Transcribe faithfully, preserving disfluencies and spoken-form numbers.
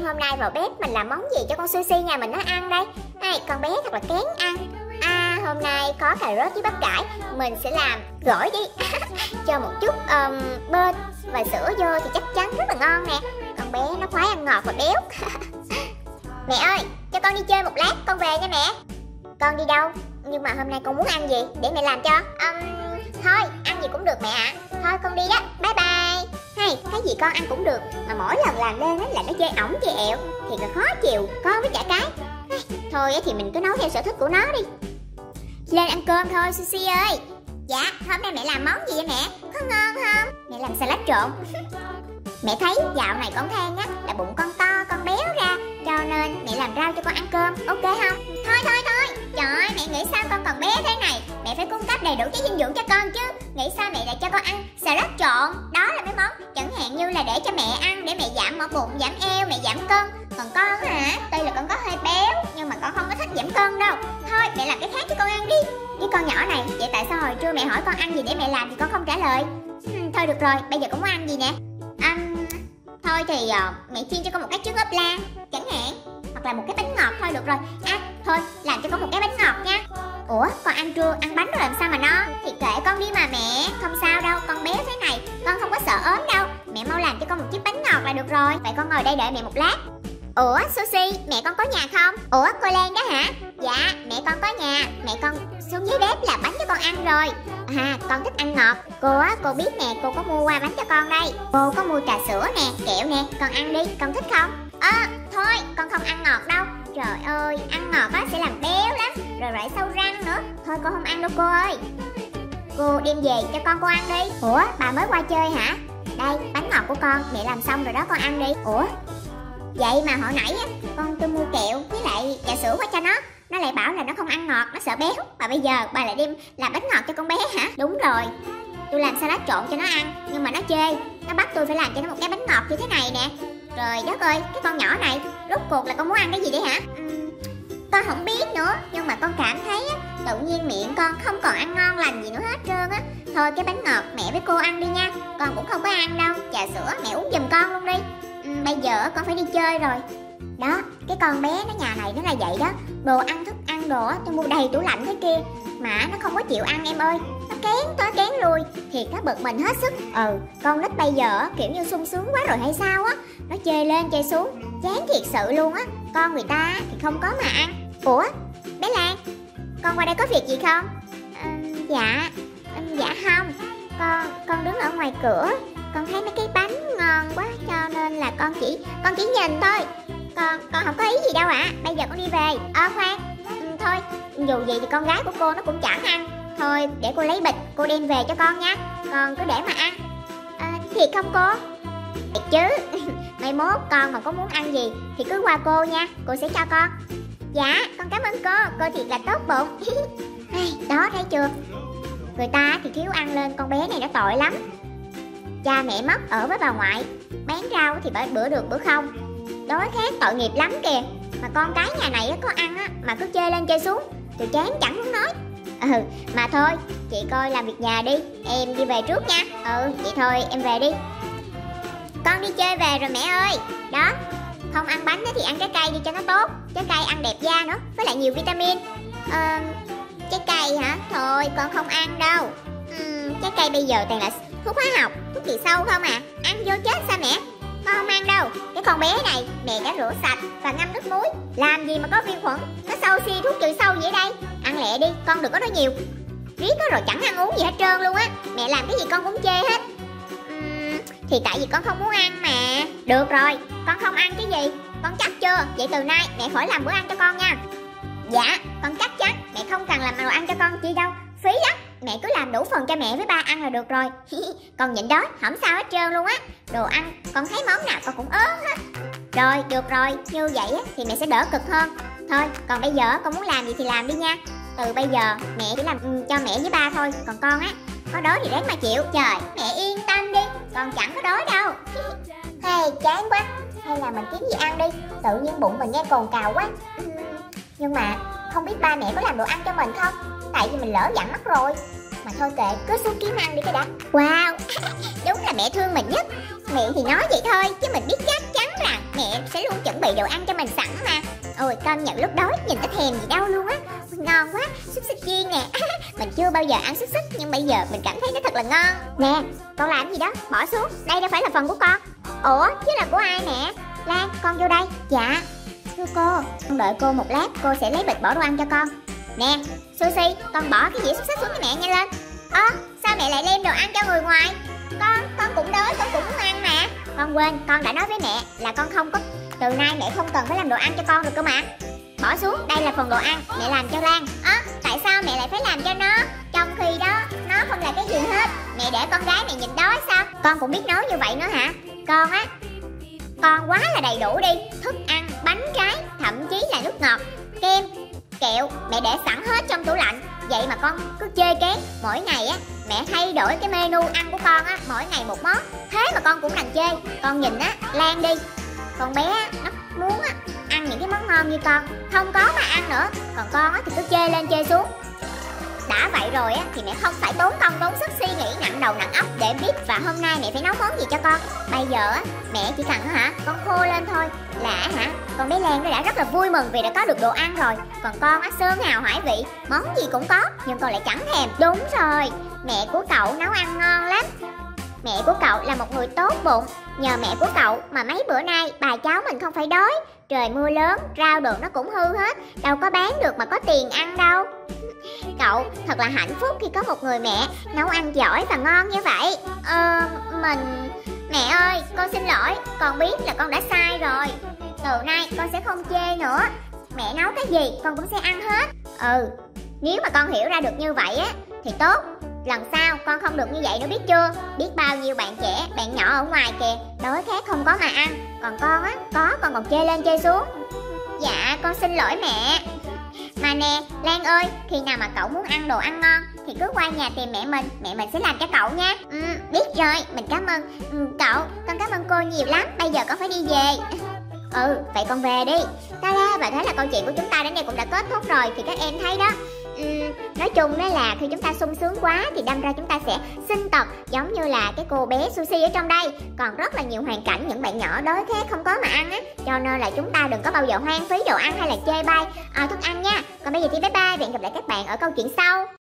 hôm nay vào bếp mình làm món gì cho con Sushi nhà mình nó ăn đây. Này, con bé thật là kén ăn. À, hôm nay có cà rốt với bắp cải, mình sẽ làm gỏi đi. Cho một chút um, bơ và sữa vô thì chắc chắn rất là ngon nè. Con bé nó khoái ăn ngọt và béo. Mẹ ơi, cho con đi chơi một lát, con về nha mẹ. Con đi đâu? Nhưng mà hôm nay con muốn ăn gì để mẹ làm cho. um, Thôi, ăn gì cũng được mẹ ạ. À. Thôi con đi đó, bye bye. Hay, cái gì con ăn cũng được, mà mỗi lần làm lên là nó chơi ổng chơi ẹo thì là khó chịu, con với chả cái. Thôi thì mình cứ nấu theo sở thích của nó đi. Lên ăn cơm thôi Sushi ơi. Dạ, hôm nay mẹ làm món gì vậy mẹ? Có ngon không? Mẹ làm salad trộn. Mẹ thấy dạo này con than á là bụng con to, con béo ra, cho nên mẹ làm rau cho con ăn cơm, ok không? Thôi thôi thôi, trời ơi, mẹ nghĩ sao con còn bé thế này? Mẹ phải cung cấp đầy đủ chất dinh dưỡng cho con chứ. Nghĩ sao mẹ lại cho con ăn salad trộn? Đó là mấy món chẳng hạn như là để cho mẹ ăn, để mẹ giảm mỡ bụng, giảm eo, mẹ giảm cân. Còn con hả, tuy là con có hơi béo nhưng mà con không có thích giảm cân đâu. Thôi mẹ làm cái khác cho con ăn đi. Với con nhỏ này, vậy tại sao hồi trưa mẹ hỏi con ăn gì để mẹ làm thì con không trả lời? Hmm, thôi được rồi, bây giờ con muốn ăn gì nè? Um, thôi thì uh, mẹ chiên cho con một cái trứng ốp la chẳng hạn, hoặc là một cái bánh ngọt thôi được rồi. À thôi làm cho con một cái bánh ngọt nha. Ủa con ăn trưa ăn bánh rồi làm sao mà no? Thì kệ con đi mà mẹ, không sao đâu, con béo thế này con không có sợ ốm đâu. Mẹ mau làm cho con một chiếc bánh ngọt là được rồi. Vậy con ngồi đây đợi mẹ một lát. Ủa Sushi, mẹ con có nhà không? Ủa cô Lan đó hả? Dạ mẹ con có nhà, mẹ con xuống dưới bếp làm bánh cho con ăn rồi. À con thích ăn ngọt. Cô á, cô biết nè, cô có mua qua bánh cho con đây. Cô có mua trà sữa nè, kẹo nè, con ăn đi, con thích không? À thôi, con không ăn ngọt đâu. Trời ơi, ăn ngọt á sẽ làm béo lắm, rồi rải sâu răng nữa. Thôi cô không ăn đâu cô ơi. Cô đem về cho con cô ăn đi. Ủa bà mới qua chơi hả? Đây bánh ngọt của con, mẹ làm xong rồi đó, con ăn đi. Ủa vậy mà hồi nãy á, con tôi mua kẹo với lại trà sữa qua cho nó, nó lại bảo là nó không ăn ngọt, nó sợ béo. Mà bây giờ bà lại đem làm bánh ngọt cho con bé hả? Đúng rồi, tôi làm salad trộn cho nó ăn, nhưng mà nó chê, nó bắt tôi phải làm cho nó một cái bánh ngọt như thế này nè. Trời đất ơi, cái con nhỏ này rốt cuộc là con muốn ăn cái gì đấy hả? Uhm, con không biết nữa, nhưng mà con cảm thấy á, tự nhiên miệng con không còn ăn ngon lành gì nữa hết trơn á. Thôi cái bánh ngọt mẹ với cô ăn đi nha, con cũng không có ăn đâu. Trà sữa mẹ uống giùm con luôn đi. uhm, Bây giờ con phải đi chơi rồi. Đó, cái con bé nó nhà này nó là vậy đó. Đồ ăn thức ăn đồ á, tôi mua đầy tủ lạnh thế kia mà nó không có chịu ăn em ơi. Nó kén tới kén lui, thiệt nó bực mình hết sức. Ừ, con nít bây giờ kiểu như sung sướng quá rồi hay sao á. Nó chê lên chê xuống, chán thiệt sự luôn á. Con người ta thì không có mà ăn. Ủa, bé Lan, con qua đây có việc gì không? À, dạ, dạ không. Con, con đứng ở ngoài cửa, con thấy mấy cái bánh ngon quá cho nên là con chỉ con chỉ nhìn thôi. Con con không có ý gì đâu ạ. À. Bây giờ con đi về. Ờ à, khoan, ừ, thôi dù gì thì con gái của cô nó cũng chẳng ăn. Thôi để cô lấy bịch, cô đem về cho con nha. Con cứ để mà ăn. À, thiệt không cô? Thiệt chứ. Mai mốt con mà có muốn ăn gì thì cứ qua cô nha, cô sẽ cho con. Dạ con cảm ơn cô, cô thiệt là tốt bụng. Đó thấy chưa, người ta thì thiếu ăn lên, con bé này nó tội lắm. Cha mẹ mất ở với bà ngoại, bán rau thì bởi bữa được bữa không. Đói khát tội nghiệp lắm kìa. Mà con cái nhà này có ăn á mà cứ chơi lên chơi xuống, tôi chán chẳng muốn nói. Ừ mà thôi, chị coi làm việc nhà đi, em đi về trước nha. Ừ vậy thôi em về đi. Con đi chơi về rồi mẹ ơi. Đó, không ăn bánh thì ăn trái cây đi cho nó tốt. Trái cây ăn đẹp da nữa, với lại nhiều vitamin. Ờ, trái cây hả? Thôi con không ăn đâu. uhm, Trái cây bây giờ toàn là thuốc hóa học, thuốc trừ sâu không à. Ăn vô chết sao mẹ? Con không ăn đâu. Cái con bé này mẹ đã rửa sạch và ngâm nước muối, làm gì mà có vi khuẩn. Nó sâu xi thuốc trừ sâu vậy đây. Ăn lẹ đi, con đừng có nói nhiều. Riết đó rồi chẳng ăn uống gì hết trơn luôn á. Mẹ làm cái gì con cũng chê hết. uhm, Thì tại vì con không muốn ăn mà. Được rồi, con không ăn cái gì. Con chắc chưa? Vậy từ nay mẹ khỏi làm bữa ăn cho con nha. Dạ, con chắc chắn. Mẹ không cần làm đồ ăn cho con chi đâu, phí lắm. Mẹ cứ làm đủ phần cho mẹ với ba ăn là được rồi. Con nhịn đói, không sao hết trơn luôn á. Đồ ăn, con thấy món nào con cũng ớn hết. Rồi, được rồi, như vậy á, thì mẹ sẽ đỡ cực hơn. Thôi, còn bây giờ con muốn làm gì thì làm đi nha. Từ bây giờ mẹ chỉ làm um, cho mẹ với ba thôi. Còn con á, có đói thì ráng mà chịu. Trời, mẹ yên tâm đi, con chẳng có đói đâu. Hay, chán quá. Hay là mình kiếm gì ăn đi. Tự nhiên bụng mình nghe cồn cào quá. uhm, Nhưng mà không biết ba mẹ có làm đồ ăn cho mình không? Tại vì mình lỡ dặn mất rồi. Mà thôi kệ, cứ xuống kiếm ăn đi cái đã. Wow, đúng là mẹ thương mình nhất. Miệng thì nói vậy thôi, chứ mình biết chắc chắn rằng mẹ sẽ luôn chuẩn bị bị đồ ăn cho mình sẵn mà. Ôi con nhận lúc đói nhìn có thèm gì đâu luôn á. Ngon quá, xúc xích chiên nè. Mình chưa bao giờ ăn xúc xích nhưng bây giờ mình cảm thấy nó thật là ngon. Nè, con làm gì đó, bỏ xuống, đây đâu phải là phần của con. Ủa, chứ là của ai nè? Lan, con vô đây. Dạ, thưa cô, con đợi cô một lát, cô sẽ lấy bịch bỏ đồ ăn cho con. Nè, Sushi, con bỏ cái dĩa xúc xích xuống cho mẹ nhanh lên. Ơ, à, sao mẹ lại đem đồ ăn cho người ngoài? Con, con cũng đói, con cũng muốn ăn mà. Con quên, con đã nói với mẹ là con không có, từ nay mẹ không cần phải làm đồ ăn cho con được cơ mà. Bỏ xuống, đây là phần đồ ăn, mẹ làm cho Lan. Ơ, à, tại sao mẹ lại phải làm cho nó? Trong khi đó, nó không là cái gì hết. Mẹ để con gái mẹ nhịn đói sao? Con cũng biết nấu như vậy nữa hả? Con á, con quá là đầy đủ đi. Thức ăn, bánh trái, thậm chí là nước ngọt, kem, kẹo mẹ để sẵn hết trong tủ lạnh. Vậy mà con cứ chê ké. Mỗi ngày á mẹ thay đổi cái menu ăn của con á, mỗi ngày một món. Thế mà con cũng đành chê. Con nhìn á Lan đi, con bé á, nó muốn á ăn những cái món ngon như con, không có mà ăn nữa. Còn con á thì cứ chê lên chê xuống. Đã vậy rồi á thì mẹ không phải tốn công tốn sức suy nghĩ nặng đầu nặng óc để biết và hôm nay mẹ phải nấu món gì cho con. Bây giờ á mẹ chỉ cần hả con khô lên thôi là hả con bé Lan nó đã rất là vui mừng vì đã có được đồ ăn rồi. Còn con á sơn hào hải vị, món gì cũng có nhưng con lại chẳng thèm. Đúng rồi, mẹ của cậu nấu ăn ngon lắm. Mẹ của cậu là một người tốt bụng. Nhờ mẹ của cậu mà mấy bữa nay bà cháu mình không phải đói. Trời mưa lớn, rau đồ nó cũng hư hết, đâu có bán được mà có tiền ăn đâu. Cậu thật là hạnh phúc khi có một người mẹ nấu ăn giỏi và ngon như vậy. Ờ, mình... Mẹ ơi, con xin lỗi, con biết là con đã sai rồi. Từ nay con sẽ không chê nữa. Mẹ nấu cái gì con cũng sẽ ăn hết. Ừ, nếu mà con hiểu ra được như vậy á thì tốt. Lần sau con không được như vậy nữa biết chưa? Biết bao nhiêu bạn trẻ, bạn nhỏ ở ngoài kìa, đói khát không có mà ăn. Còn con á, có con còn chê lên chê xuống. Dạ, con xin lỗi mẹ. Mà nè, Lan ơi, khi nào mà cậu muốn ăn đồ ăn ngon thì cứ qua nhà tìm mẹ mình, mẹ mình sẽ làm cho cậu nha. Ừ, biết rồi, mình cảm ơn. Ừ, cậu, con cảm ơn cô nhiều lắm, bây giờ con phải đi về. Ừ, vậy con về đi. Ta-da, và thế là câu chuyện của chúng ta đến đây cũng đã kết thúc rồi. Thì các em thấy đó, uhm, nói chung đó là khi chúng ta sung sướng quá thì đâm ra chúng ta sẽ sinh tật, giống như là cái cô bé Sushi ở trong đây. Còn rất là nhiều hoàn cảnh những bạn nhỏ đói khát không có mà ăn á, cho nên là chúng ta đừng có bao giờ hoang phí đồ ăn hay là chê bai à, thức ăn nha. Còn bây giờ thì bye bye, hẹn gặp lại các bạn ở câu chuyện sau.